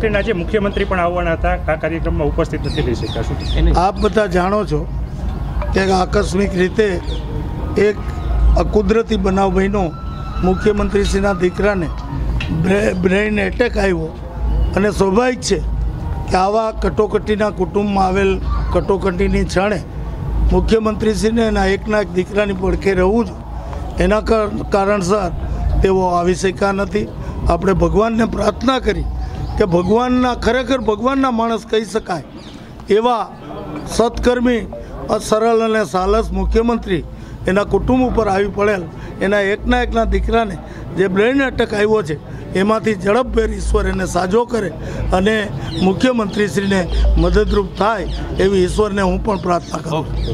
દ્રષ્ટિએ આજે મુખ્યમંત્રી પણ આવવાના હતા, આ કાર્યક્રમમાં ઉપસ્થિત નથી રહી શક્યા. શું આપ બધા જાણો છો કે આકસ્મિક રીતે એક અકુદરતી બનાવ બન્યો. મુખ્યમંત્રીશ્રીના દીકરાને બ્રેઇન એટેક આવ્યો અને સ્વાભાવિક છે કે આવા કટોકટીના કુટુંબમાં આવેલ કટોકટીની ક્ષણે મુખ્યમંત્રીશ્રીને એના એકના એક દીકરાની પડખે રહેવું જ એના કારણસર તેઓ આવી શક્યા નથી. આપણે ભગવાનને પ્રાર્થના કરી કે ભગવાનના ખરેખર ભગવાનના માણસ કહી શકાય એવા સત્કર્મી સરળ અને સાલસ મુખ્યમંત્રી એના કુટુંબ ઉપર આવી પડેલ એના એકના દીકરાને જે બ્રેઇન એટેક આવ્યો છે એમાંથી ઝડપભેર ઈશ્વર એને સાજો કરે અને મુખ્યમંત્રીશ્રીને મદદરૂપ થાય એવી ઈશ્વરને હું પણ પ્રાર્થના કરું.